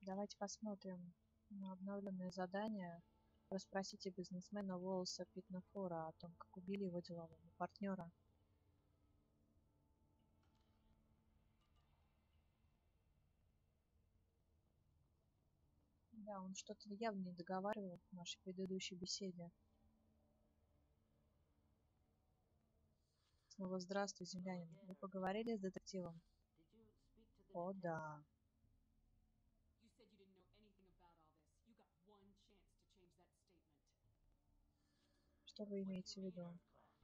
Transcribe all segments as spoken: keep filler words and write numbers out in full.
Давайте посмотрим на обновленное задание. Расспросите бизнесмена Уоллеса Питнефора о том, как убили его делового партнера. Да, он что-то явно не договаривал в нашей предыдущей беседе. Снова здравствуй, землянин. Вы поговорили с детективом? О, да. Что вы имеете в виду?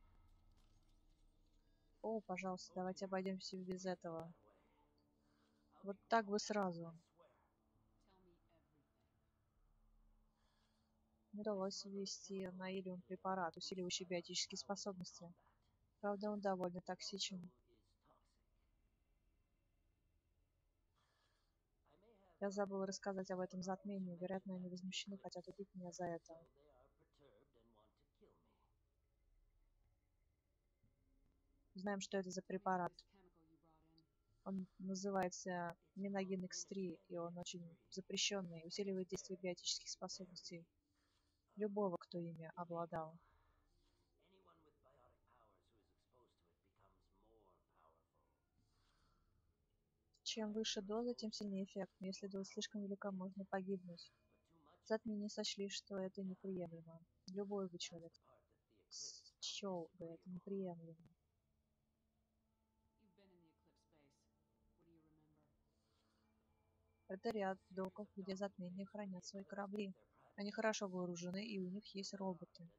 О, пожалуйста, давайте обойдемся без этого. Вот так бы сразу. Не удалось ввести на Илиум препарат, усиливающий биотические способности. Правда, он довольно токсичен. Я забыл рассказать об этом затмении. Вероятно, они возмущены, хотят убить меня за это. Знаем, что это за препарат. Он называется Миноген икс три, и он очень запрещенный, усиливает действие биотических способностей любого, кто ими обладал. Чем выше доза, тем сильнее эффект, но если доза слишком велика, можно погибнуть. Затмение сочли, что это неприемлемо. Любой бы человек счел бы это неприемлемо. Это ряд доков, где затмения хранят свои корабли. Они хорошо вооружены, и у них есть роботы.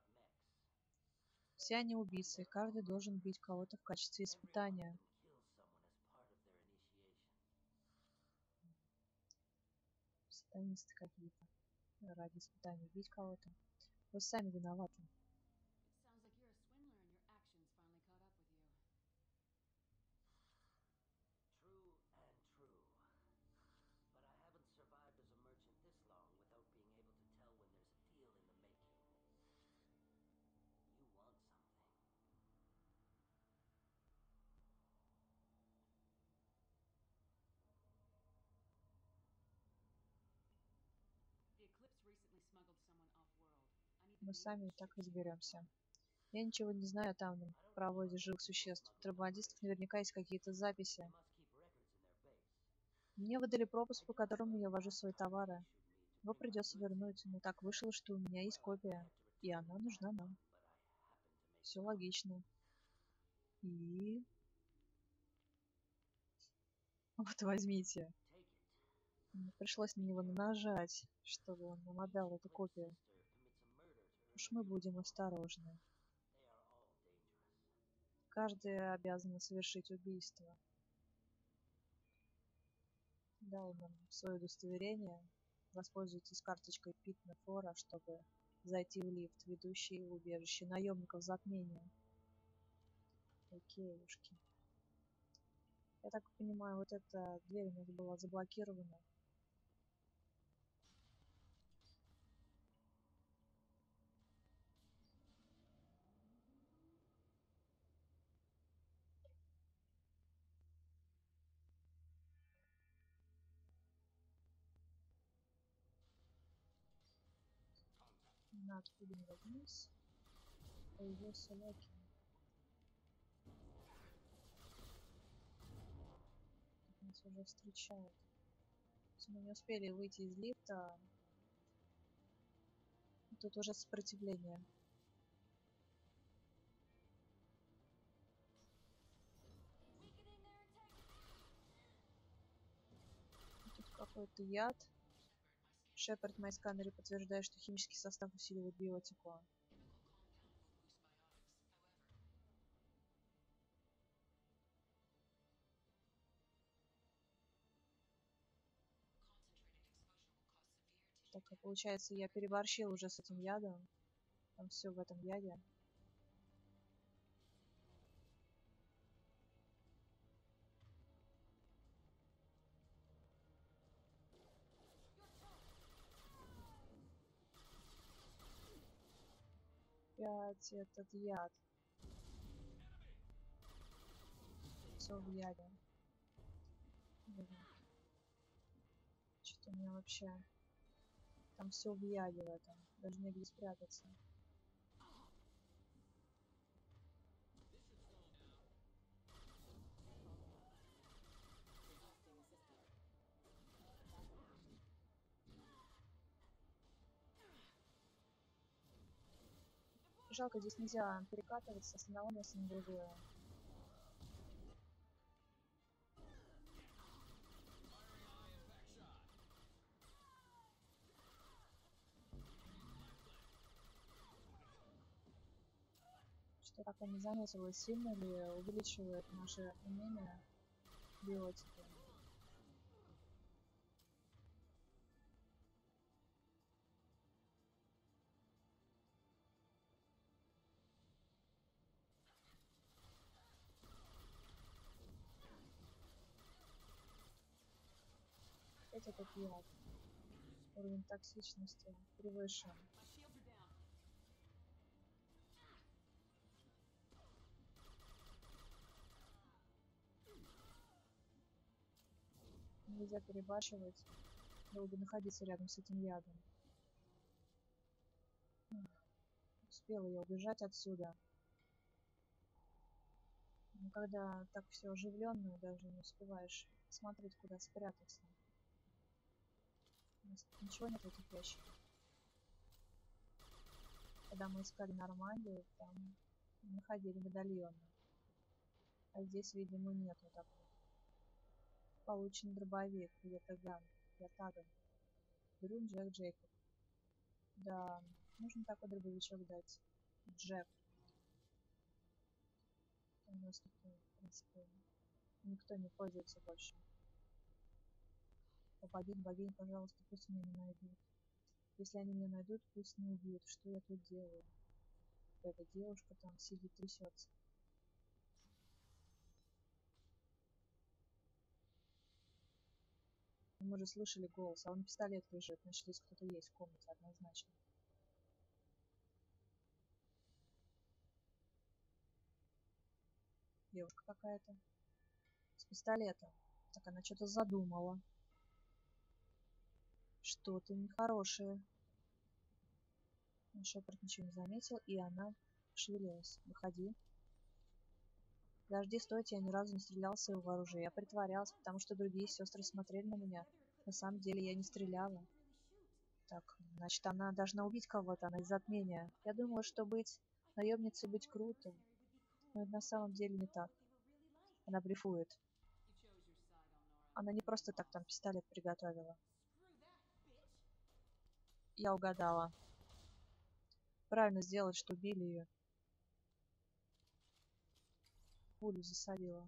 Все они убийцы, и каждый должен бить кого-то в качестве испытания. Сатанисты какие-то. Ради испытаний бить кого-то. Вы сами виноваты. Мы сами и так разберемся. Я ничего не знаю о там проводе живых существ. У контрабандистов наверняка есть какие-то записи. Мне выдали пропуск, по которому я вожу свои товары. Его придется вернуть, но так вышло, что у меня есть копия, и она нужна нам. Все логично. И... Вот возьмите. Мне пришлось на него нажать, чтобы он нам отдал эту копию. Уж мы будем осторожны. Каждый обязан совершить убийство. Дал нам свое удостоверение. Воспользуйтесь карточкой Питнефора, чтобы зайти в лифт, ведущий в убежище наемников затмения. Окейушки. Я так понимаю, вот эта дверь у нас была заблокирована. Надо поднимать вниз. Появился Локи. Нас уже встречают. Мы не успели выйти из лифта. Тут уже сопротивление. Тут какой-то яд. Шепард, мои сканеры подтверждают, что химический состав усиливает биотику. Так, получается, я переборщил уже с этим ядом. Там все в этом яде. Опять этот яд. Все в яде. Что Что у меня вообще... Там все в яде в этом. Даже негде спрятаться. Жалко, здесь нельзя перекатываться с одного места на другое. Что так и не заметила, сильно ли увеличивает наше умение биотики. Опять этот яд. Уровень токсичности превышен. Нельзя перебарщивать, долго находиться рядом с этим ядом. Успела я убежать отсюда. Но когда так все оживленно, даже не успеваешь смотреть, куда спрятаться. У нас ничего нет в этих ящиках. Когда мы искали Нормандию, там находили медальоны. А здесь, видимо, нету такого. Получен дробовик, Ятаган, Ятаган. Брюн Джек Джейкоб. Да, нужно такой дробовичок дать. Джек. У нас тут, в принципе, никто не пользуется больше. О, богинь, богинь, пожалуйста, пусть меня не найдут. Если они меня найдут, пусть не убьют. Что я тут делаю? Эта девушка там сидит, трясется. Мы же слышали голос, а он пистолет лежит. Значит, здесь кто-то есть в комнате, однозначно. Девушка какая-то. С пистолетом. Так она что-то задумала. Что-то нехорошее. Шепард ничего не заметил, и она шевелилась. Выходи. Подожди, стойте, я ни разу не стрелял с своего оружия. Я притворялась, потому что другие сестры смотрели на меня. На самом деле я не стреляла. Так, значит, она должна убить кого-то, она из затмения. Я думала, что быть наемницей быть круто. Но это на самом деле не так. Она блефует. Она не просто так там пистолет приготовила. Я угадала. Правильно сделать, что убили ее. Пулю засадила.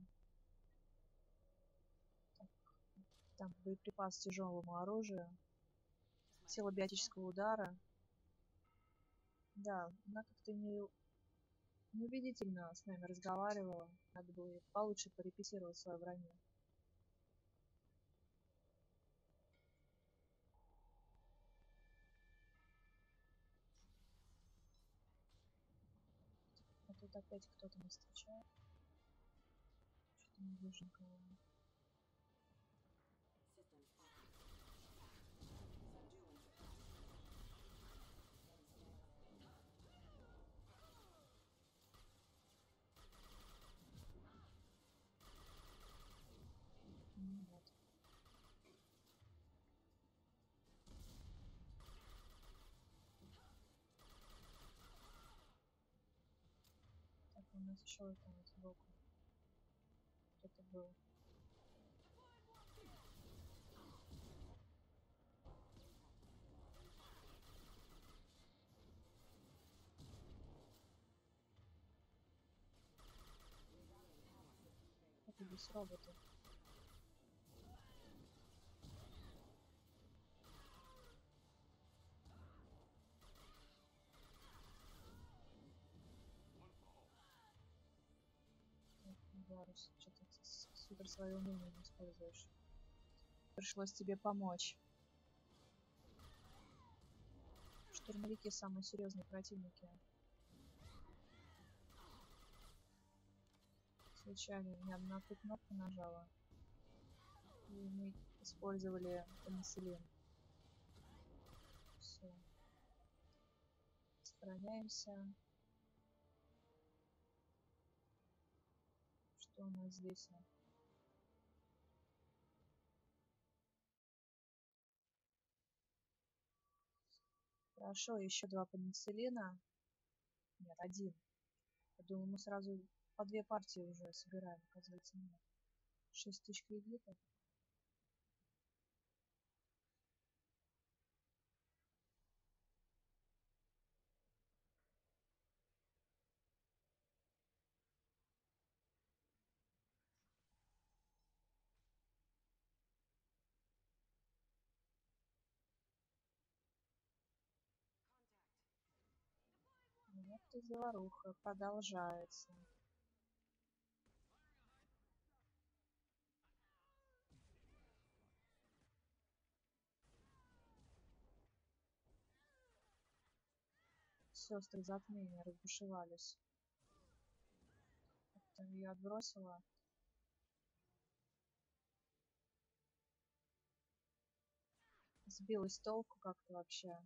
Так, там боеприпас к тяжелому оружию. Сила биотического удара. Да, она как-то не... неубедительно с нами разговаривала. Надо было получше порепетировать свое вранье. А тут опять кто-то нас встречает. Что-то не вижу никого. Вот. Так, у нас еще там сбоку кто-то был. Это здесь роботы. Варус, что-то супер свое умение не используешь. Пришлось тебе помочь. Штурмовики самые серьезные противники. Случайно я на ту кнопку нажала. И мы использовали пенициллин. Сохраняемся. Что у нас здесь? Хорошо, еще два пенициллина. Нет, один. Я думаю, мы сразу по две партии уже собираем, оказывается, нет. шесть тысяч кредитов. Вот и заваруха продолжается. Сестры затмения разбушевались. Потом ее отбросила. Сбилась с толку как-то вообще.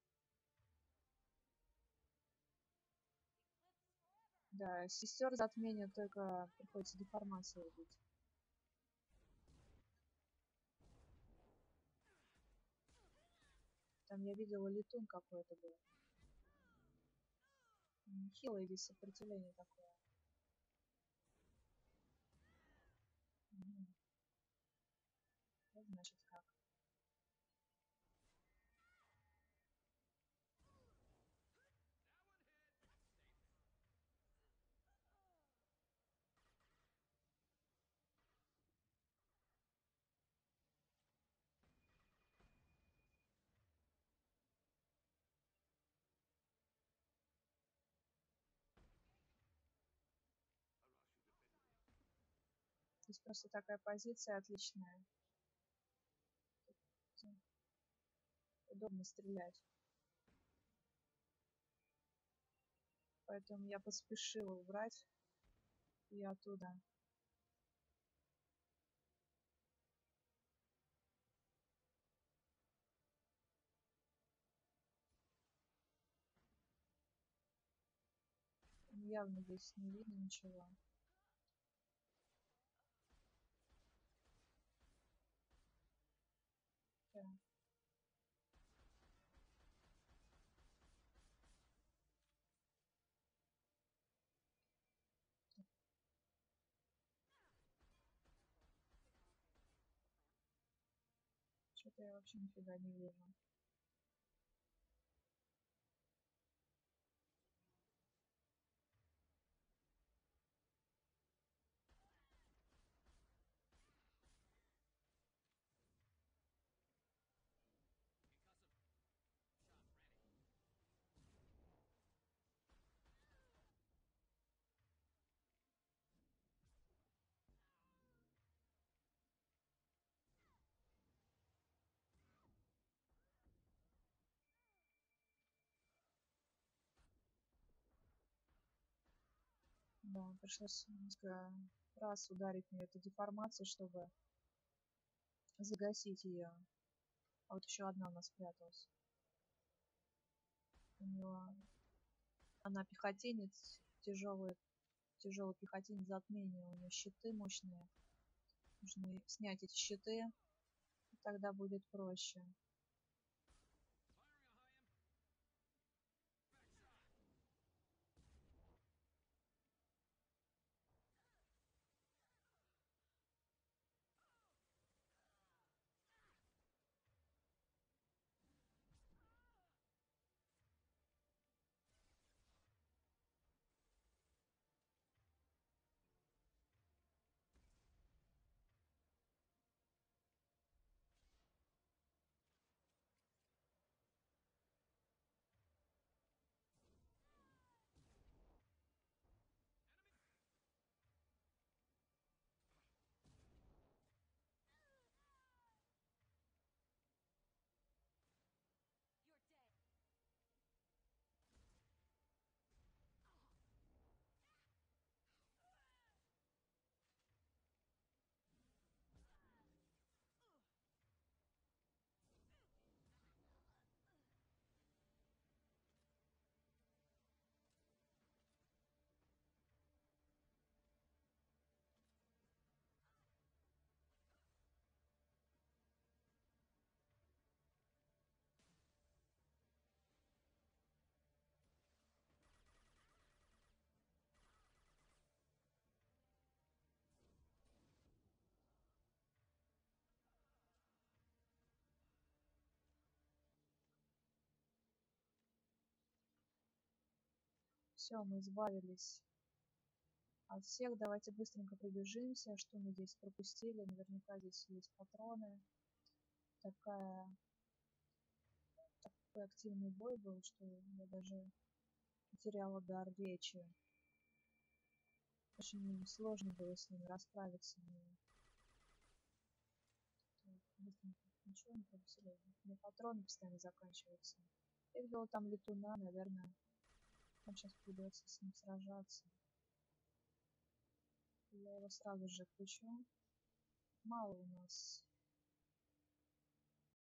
Да, сестер затмения только приходится деформацию убить. Там я видела летун какой-то был. Хилое здесь сопротивление такое. Угу. Вот значит как. Здесь просто такая позиция отличная. Удобно стрелять. Поэтому я поспешила убрать и оттуда. Явно здесь не видно ничего. Да. Что-то я вообще нифига не вижу. Да, пришлось несколько раз ударить мне эту деформацию, чтобы загасить ее. А вот еще одна у нас спряталась. У нее... Она пехотинец, тяжелый, тяжелый пехотинец затмения. У нее щиты мощные. Нужно снять эти щиты, и тогда будет проще. Все, мы избавились от всех. Давайте быстренько пробежимся. Что мы здесь пропустили? Наверняка здесь есть патроны. Такая... Такой активный бой был, что я даже потеряла дар речи. Очень сложно было с ними расправиться. Быстренько. Ничего не пропустили. У меня патроны постоянно заканчиваются. Я видела там летуна, наверное. Нам сейчас придется с ним сражаться. Я его сразу же включу. Мало у нас